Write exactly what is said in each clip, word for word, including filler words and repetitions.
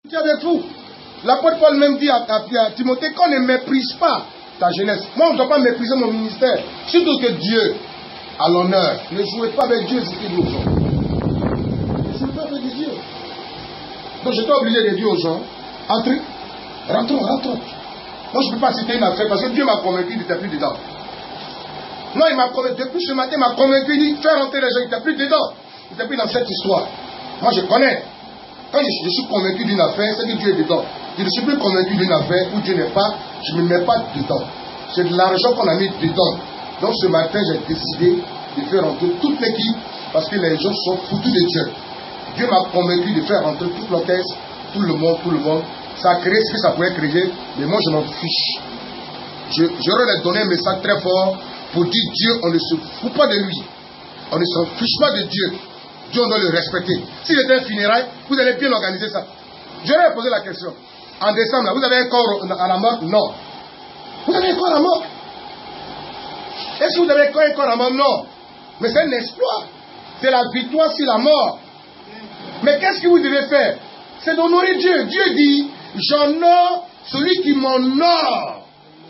Tu es avec vous. L'apôtre Paul même dit à, à, à Timothée qu'on ne méprise pas ta jeunesse. Moi, on ne doit pas mépriser mon ministère. Surtout que Dieu a l'honneur. Ne jouez pas avec Dieu, c'est ce qu'il dit aux gens. Ne jouez pas avec Dieu. Donc, j'étais obligé de dire aux gens, entrez, rentrons, rentrons. Moi, je ne peux pas citer une affaire parce que Dieu m'a convaincu, il n'était plus dedans. Non, il m'a convaincu, depuis ce matin, il m'a convaincu, il dit, fais rentrer les gens, il n'était plus dedans. Il n'était plus dans cette histoire. Moi, je connais. Quand je, je suis convaincu d'une affaire, c'est que Dieu est dedans. Je ne suis plus convaincu d'une affaire où Dieu n'est pas, je ne me mets pas dedans. C'est de l'argent qu'on a mis dedans. Donc, ce matin, j'ai décidé de faire rentrer toute l'équipe parce que les gens sont foutus de Dieu. Dieu m'a convaincu de faire rentrer toute l'orchestre, tout le monde, tout le monde. Ça a créé ce que ça pouvait créer, mais moi je m'en fiche. Je, j'aurais donné un message très fort pour dire Dieu, on ne se fout pas de lui. On ne s'en fiche pas de Dieu. Dieu, on doit le respecter. S'il était un funérail, vous allez bien organiser ça. J'aurais posé la question. En décembre, là, vous avez un corps à la mort? Non. Vous avez un corps à la mort? Est-ce que vous avez un corps à la mort? Non. Mais c'est un exploit. C'est la victoire sur la mort. Mais qu'est-ce que vous devez faire? C'est d'honorer Dieu. Dieu dit, j'honore celui qui m'honore.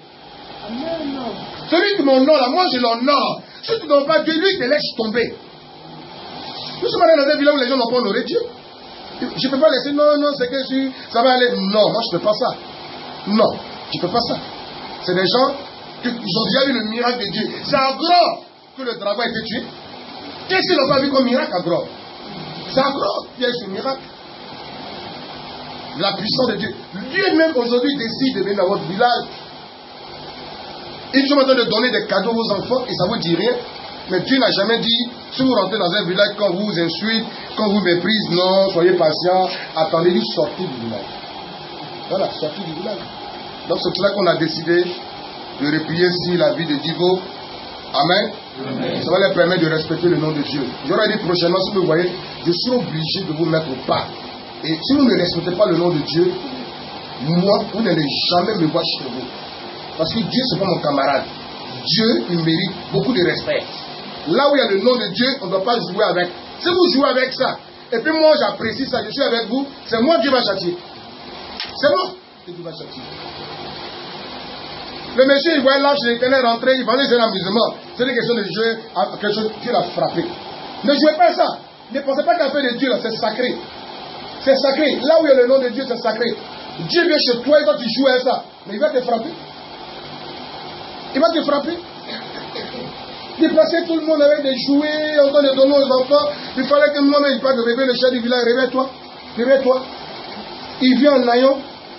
Celui qui m'honore, là, moi je l'honore. Si tu n'honores pas Dieu, lui, te laisse tomber. Nous sommes allés dans un village où les gens n'ont pas honoré Dieu. Je ne peux pas laisser, non, non, c'est que je suis, ça va aller. Non, moi je ne peux pas ça. Non, je ne peux pas ça. C'est des gens qui ont déjà vu le miracle de Dieu. C'est à Gros que le dragon a été tué. Qu'est-ce qu'ils n'ont pas vu comme miracle à Gros? C'est à Gros qu'il y a eu ce miracle. La puissance de Dieu. Dieu même aujourd'hui décide de venir dans votre village. Ils sont en train de donner des cadeaux aux enfants et ça ne vous dit rien. Mais Dieu n'a jamais dit, si vous rentrez dans un village, quand vous vous insultez, quand vous méprisez, non, soyez patient, attendez, il sortez du village. Voilà, sortez du village. Donc c'est pour cela qu'on a décidé de replier sur la vie de Digo. Amen. Amen. Ça va leur permettre de respecter le nom de Dieu. J'aurais dit prochainement, si vous voyez, je suis obligé de vous mettre au pas. Et si vous ne respectez pas le nom de Dieu, moi, vous n'allez jamais me voir chez vous. Parce que Dieu, ce n'est pas mon camarade. Dieu, il mérite beaucoup de respect. Là où il y a le nom de Dieu, on ne doit pas jouer avec. Si vous jouez avec ça, et puis moi j'apprécie ça, je suis avec vous, c'est moi Dieu va châtier. C'est moi que Dieu va châtier. Le monsieur, il voit l'âge de l'Éternel rentrer, il pensait que c'est un amusement. C'est une question de jouer à quelque chose, Dieu l'a frappé. Ne jouez pas ça. Ne pensez pas qu'à faire de Dieu, là, c'est sacré. C'est sacré. Là où il y a le nom de Dieu, c'est sacré. Dieu vient chez toi et quand tu joues à ça, mais il va te frapper. Il va te frapper. Déplacer tout le monde avec des jouets, en train de donner aux enfants. Il fallait que moi-même, il parle de réveiller le chef du village. Réveille-toi. Réveille-toi. Il vient en naillon.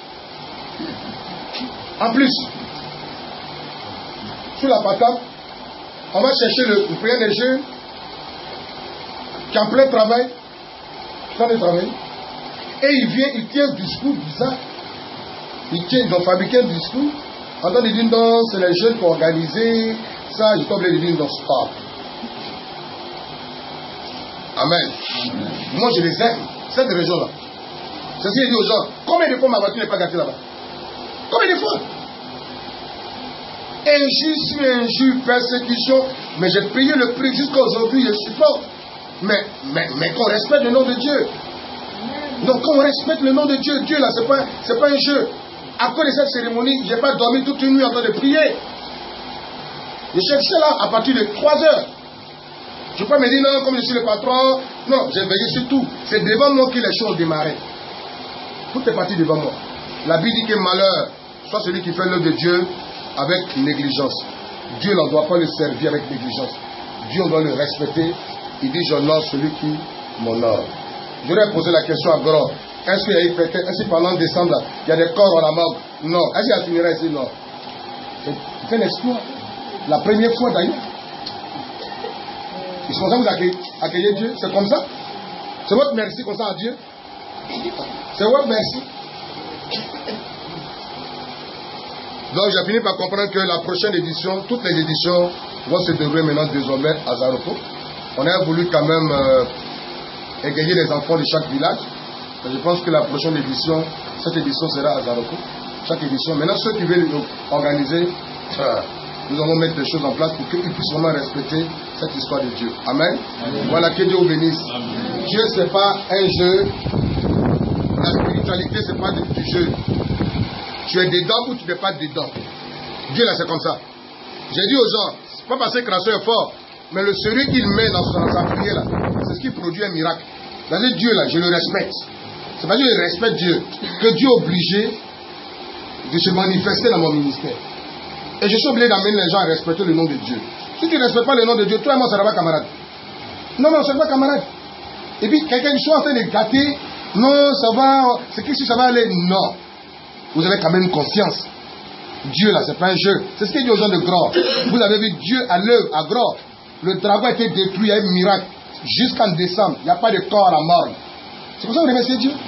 En plus, sous la patate, on va chercher le, le premier des jeunes qui est en plein travail. Sans le travail. Et il vient, il tient un discours bizarre. Il tient, ils ont fabriqué un discours. En train de dire non, c'est les jeunes qui ont organisé ça, je suis obligé de dire non, stop. Amen. Amen. Moi je les aime, cette région-là. C'est ce qu'il dit aux gens. Combien de fois ma voiture n'est pas gâtée là-bas? Combien de fois? Injustice, injure, persécution. Mais j'ai payé le prix jusqu'à aujourd'hui, je supporte. Mais, mais, mais qu'on respecte le nom de Dieu. Donc quand on respecte le nom de Dieu, Dieu là, c'est pas, c'est pas un jeu. À cause de cette cérémonie, je n'ai pas dormi toute une nuit en train de prier. Je cherchais là à partir de trois heures. Je ne peux pas me dire non, comme je suis le patron. Non, j'ai veillé sur tout. C'est devant moi que les choses ont démarré. Tout est parti devant moi. La Bible dit que malheur, soit celui qui fait l'œuvre de Dieu avec négligence. Dieu n'en doit pas le servir avec négligence. Dieu, on doit le respecter. Il dit j'honore celui qui m'honore. J'aurais posé la question à Gros. Est-ce qu'il y a eu peut-être, est-ce que pendant décembre, là, il y a des corps à la mort? Non. Est-ce qu'il y a funérailles ici? Non. C'est un exploit. La première fois d'ailleurs. Ils sont comme ça vous accueillez Dieu. C'est comme ça. C'est votre merci comme ça à Dieu. C'est votre merci. Donc j'ai fini par comprendre que la prochaine édition, toutes les éditions vont se dérouler maintenant désormais à Zaroko. On a voulu quand même euh, égayer les enfants de chaque village. Je pense que la prochaine édition, cette édition sera à Zaroko. Chaque édition. Maintenant, ceux qui veulent organiser, euh, nous allons mettre des choses en place pour qu'ils puissent vraiment respecter cette histoire de Dieu. Amen. Amen. Voilà, que Dieu vous bénisse. Amen. Dieu, ce n'est pas un jeu. La spiritualité, ce n'est pas du, du jeu. Tu es dedans ou tu n'es pas dedans. Dieu là, c'est comme ça. J'ai dit aux gens, c'est pas parce que Crasso est fort, mais le sérieux qu'il met dans, son, dans sa prière là, c'est ce qui produit un miracle. C'est-à-dire Dieu là, je le respecte. C'est parce que je respecte Dieu que Dieu est obligé de se manifester dans mon ministère. Et je suis obligé d'amener les gens à respecter le nom de Dieu. Si tu ne respectes pas le nom de Dieu, toi et moi, ça ne va pas camarade. Non, non, ça ne va pas camarade. Et puis, quelqu'un qui soit en train de gâter, non, ça va, c'est que si ça va aller, non. Vous avez quand même conscience. Dieu, là, c'est pas un jeu. C'est ce qu'il dit aux gens de Gros. Vous avez vu Dieu à l'œuvre, à Gros. Le dragon a été détruit, il y a eu un miracle. Jusqu'en décembre, il n'y a pas de corps à mort. C'est comme ça que vous remerciez Dieu.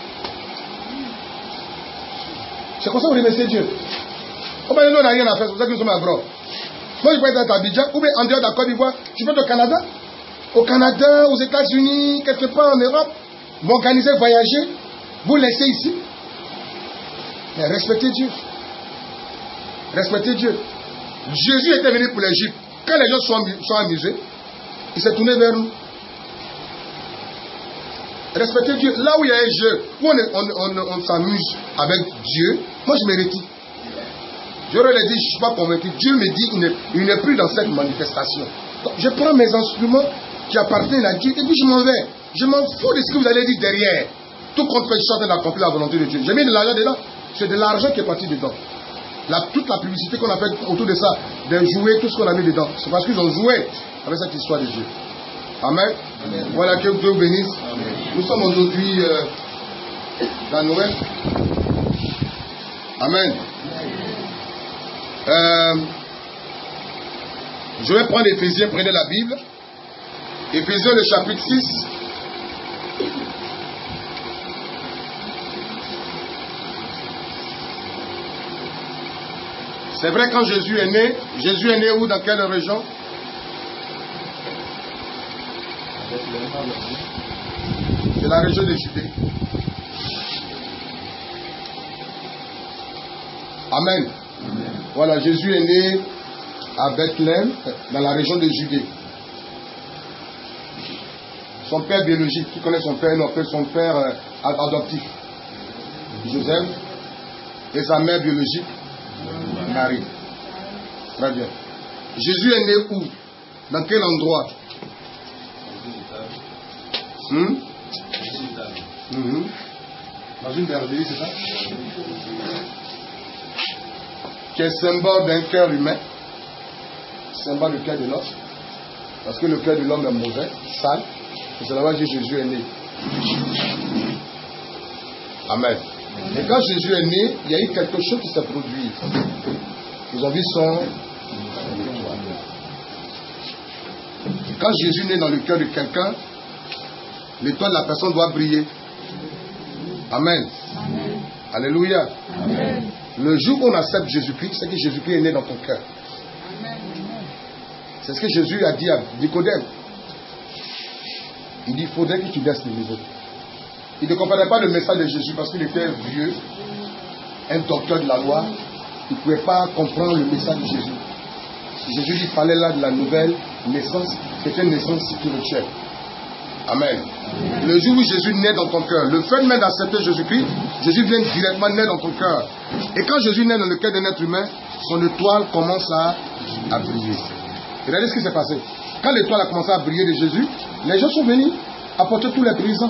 C'est comme ça que vous remerciez Dieu. Oh ben, nous, on n'a rien à faire, c'est pour ça que nous sommes à Gros. Moi, je peux être à Abidjan, ou bien en dehors de la Côte d'Ivoire, je peux être au Canada. Au Canada, aux États-Unis, quelque part en Europe, m'organiser, voyager, vous laissez ici. Mais respectez Dieu. Respectez Dieu. Jésus était venu pour l'Égypte. Quand les gens sont, sont amusés, il s'est tourné vers nous. Respectez Dieu. Là où il y a un jeu, où on, on, on, on s'amuse avec Dieu, moi je me retire. Je leur ai dit, je ne suis pas convaincu. Dieu me dit, il n'est plus dans cette manifestation. Donc, je prends mes instruments qui appartiennent à Dieu et puis je m'en vais. Je m'en fous de ce que vous allez dire derrière. Tout compte fait, je suis en train d'accomplir la volonté de Dieu. J'ai mis de l'argent dedans. C'est de l'argent qui est parti dedans. La, toute la publicité qu'on a faite autour de ça, de jouer, tout ce qu'on a mis dedans, c'est parce qu'ils ont joué avec cette histoire de Dieu. Amen. Amen. Voilà, que Dieu vous bénisse. Amen. Nous sommes aujourd'hui euh, dans Noël. Amen. Euh, je vais prendre Éphésiens, prenez la Bible. Éphésiens, le chapitre six. C'est vrai, quand Jésus est né, Jésus est né où, dans quelle région? C'est la région de Judée. Amen. Amen. Voilà, Jésus est né à Bethléem, dans la région de Judée. Son père biologique, qui connaît son père, non, son père euh, adoptif, Joseph, et sa mère biologique, Marie. Très bien. Jésus est né où? Dans quel endroit? Hmm? Mm-hmm. Dans une bergerie, c'est ça? Qui est symbole d'un cœur humain, symbole du cœur de l'homme, parce que le cœur de l'homme est mauvais, sale, et c'est là-bas que Jésus est né. Amen. Et quand Jésus est né, il y a eu quelque chose qui s'est produit. Vous avez vu son... Quand Jésus naît dans le cœur de quelqu'un, l'étoile de la personne doit briller. Amen. Amen. Alléluia. Amen. Le jour où on accepte Jésus-Christ, c'est que Jésus-Christ est né dans ton cœur. C'est ce que Jésus a dit à Nicodème. Il dit, il faudrait que tu laisses les maisons. Il ne comprenait pas le message de Jésus parce qu'il était vieux, un docteur de la loi. Il ne pouvait pas comprendre le message de Jésus. Jésus lui parlait là de la nouvelle naissance, c'était une naissance spirituelle. Amen. Le jour où Jésus naît dans ton cœur, le fait même d'accepter Jésus-Christ, Jésus vient directement naître dans ton cœur. Et quand Jésus naît dans le cœur d'un être humain, son étoile commence à, à briller. Regardez ce qui s'est passé. Quand l'étoile a commencé à briller de Jésus, les gens sont venus apporter tous les présents.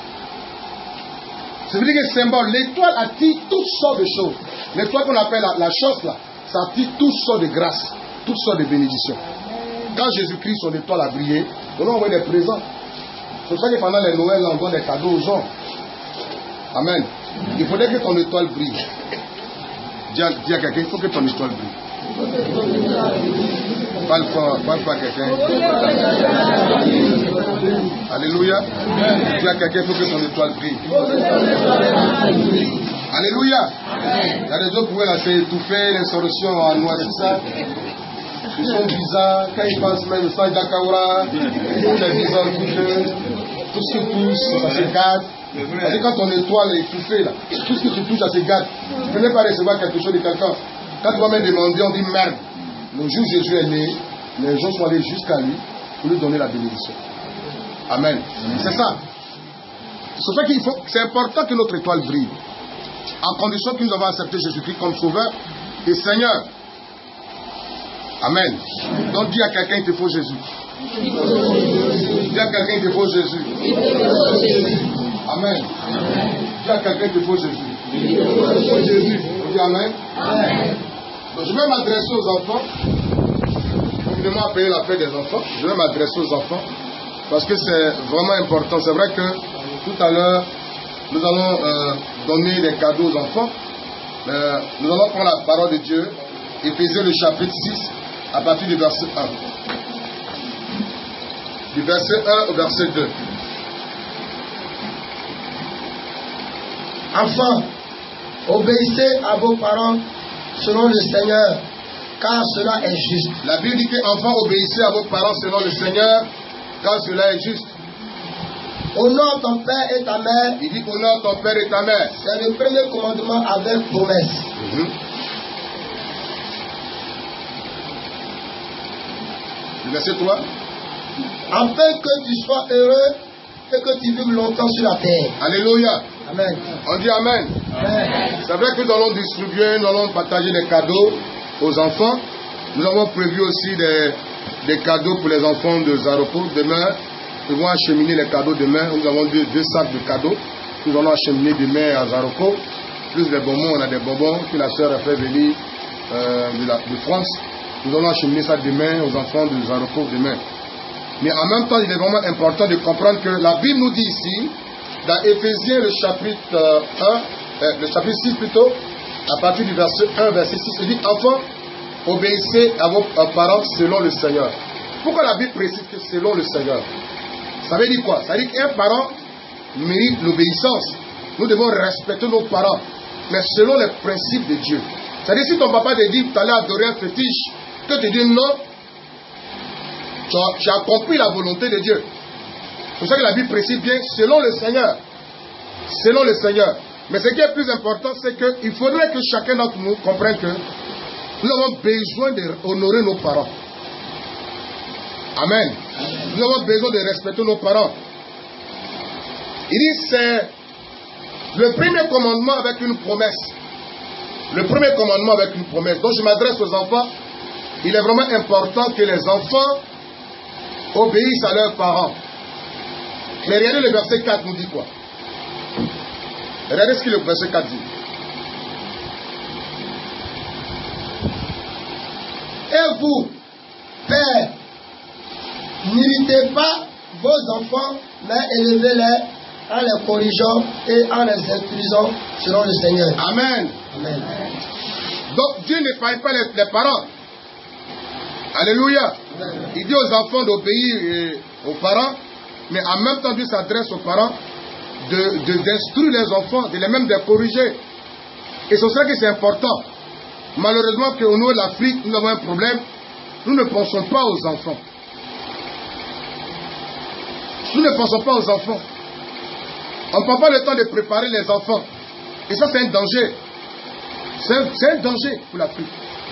Ça veut dire que symbole, l'étoile attire toutes sortes de choses. L'étoile qu'on appelle la, la chance là, ça attire toutes sortes de grâces, toutes sortes de bénédictions. Quand Jésus-Christ, son étoile a brillé, on a envoyé des présents. C'est pour ça que pendant les Noëls, on donne des cadeaux aux gens. Amen. Il faudrait que ton étoile brille. Dis à, dis à quelqu'un, il faut que ton étoile brille. Parle pas, parle pas à quelqu'un. Alléluia. Dis à quelqu'un, il faut que ton étoile brille. Alléluia. Il y a des autres qui pouvaient laisser étouffer les solutions en noix, c'est ça. Ils sont bizarres, quand ils pensent même, ils sont d'Akaura, les bizarres touchent, tout ce qui touche, ça se gâte. C'est quand ton étoile est étouffée, là, tout ce que tu touches, ça se gâte. Tu ne peux même pas recevoir quelque chose de quelqu'un. Quand tu vas même demander, on dit merde. Le jour où Jésus est né, les gens sont allés jusqu'à lui pour lui donner la bénédiction. Amen. C'est ça. C'est ça qu'il faut. C'est important que notre étoile brille. En condition que nous avons accepté Jésus-Christ comme Sauveur et Seigneur. Amen. Donc dis à quelqu'un il te faut Jésus. Dis à quelqu'un il te faut Jésus. Amen. Dis à quelqu'un il te faut Jésus. Jésus. On dit Amen. Amen. Donc je vais m'adresser aux enfants. Évidemment, à payer la paix des enfants. Je vais m'adresser aux enfants. Parce que c'est vraiment important. C'est vrai que tout à l'heure, nous allons euh, donner des cadeaux aux enfants. Euh, nous allons prendre la parole de Dieu. Éphésiens le chapitre six, à partir du verset un. Du verset un au verset deux. Enfants, obéissez à vos parents selon le Seigneur, car cela est juste. La Bible dit que enfants, obéissez à vos parents selon le Seigneur, car cela est juste. Honore ton père et ta mère. Il dit honore ton père et ta mère. C'est le premier commandement avec promesse. Mm-hmm. Le verset trois. Afin que tu sois heureux et que tu vives longtemps sur la terre. Alléluia. Amen. On dit Amen. Amen. C'est vrai que nous allons distribuer, nous allons partager des cadeaux aux enfants. Nous avons prévu aussi des, des cadeaux pour les enfants de Zaroko. Demain, nous allons acheminer les cadeaux demain. Nous avons deux, deux sacs de cadeaux. Nous allons acheminer demain à Zaroko. Plus des bonbons, on a des bonbons que la sœur a fait venir euh, de, la, de France. Nous allons acheminer ça demain aux enfants de Zaroko demain. Mais en même temps, il est vraiment important de comprendre que la Bible nous dit ici, dans Éphésiens le chapitre un, euh, le chapitre six plutôt, à partir du verset un, verset six, il dit « Enfants, obéissez à vos parents selon le Seigneur ». Pourquoi la Bible précise que selon le Seigneur? Ça veut dire quoi? Ça veut dire qu'un parent mérite l'obéissance. Nous devons respecter nos parents, mais selon les principes de Dieu. C'est-à-dire si ton papa te dit « tu allais adorer un fétiche », que tu dis non, tu as, tu as compris la volonté de Dieu. C'est pour ça que la Bible précise bien selon le Seigneur. Selon le Seigneur. Mais ce qui est plus important, c'est qu'il faudrait que chacun d'entre nous comprenne que nous avons besoin d'honorer nos parents. Amen. Nous avons besoin de respecter nos parents. Il dit c'est le premier commandement avec une promesse. Le premier commandement avec une promesse. Donc je m'adresse aux enfants. Il est vraiment important que les enfants obéissent à leurs parents. Mais regardez le verset quatre nous dit quoi? Regardez ce que le verset quatre dit. Et vous, pères, n'imitez pas vos enfants, mais élevez-les en les corrigeant et en les instruisant selon le Seigneur. Amen. Amen. Donc Dieu ne parle pas les, les parents. Alléluia. Amen. Il dit aux enfants d'obéir euh, aux parents, mais en même temps Dieu s'adresse aux parents de, de, d'instruire les enfants, de les même de corriger. Et c'est pour ça que c'est important. Malheureusement qu'au niveau de l'Afrique, nous avons un problème. Nous ne pensons pas aux enfants. Nous ne pensons pas aux enfants. On ne prend pas le temps de préparer les enfants. Et ça, c'est un danger. C'est un, c'est un danger pour l'Afrique.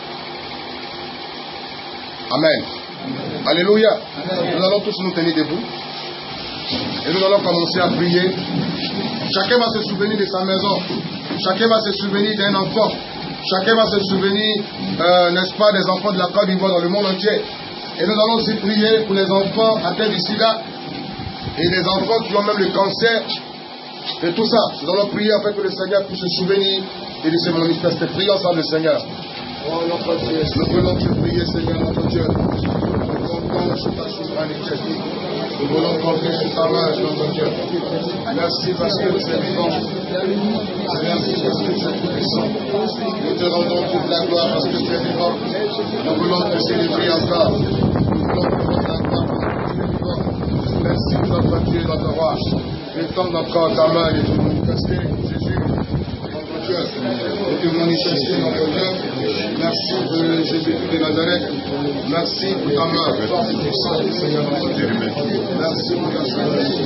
Amen. Amen. Alléluia. Amen. Nous allons tous nous tenir debout. Et nous allons commencer à prier. Chacun va se souvenir de sa maison. Chacun va se souvenir d'un enfant. Chacun va se souvenir, euh, n'est-ce pas, des enfants de la Côte d'Ivoire dans le monde entier. Et nous allons aussi prier pour les enfants atteints du sida. Et les enfants qui ont même le cancer. Et tout ça. Nous allons prier afin que le Seigneur puisse se souvenir et de se manifester. Prions ensemble le Seigneur. Oh notre Dieu, nous voulons te prier, Seigneur notre Dieu. Nous comptons sur ta souveraineté. Nous voulons compter sur ta main, notre Dieu. Merci parce que tu es vivant. Merci parce que tu es tout puissant. Nous te rendons toute la gloire parce que tu es vivant. Nous voulons te célébrer encore. Nous voulons te rendre la gloire parce que tu es vivant. Merci notre Dieu, notre roi. Étends encore ta main et te manifester, Jésus. Et te manifester notre Dieu. Merci pour Jésus-Christ de Nazareth. Merci pour ta main forte et puissante, Seigneur notre Dieu. Merci pour ta souveraineté.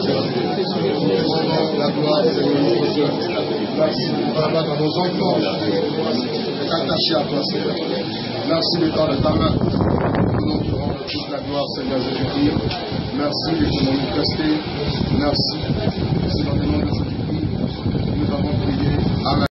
La gloire, Seigneur notre Dieu. Merci pour ta main dans nos enfants. Attachés à toi, Seigneur. Merci de temps de ta main. Nous te rendons toute la gloire, Seigneur Jésus-Christ. Merci de te manifester. Merci. C'est dans le nom de Jésus-Christ que nous avons prié. Amen.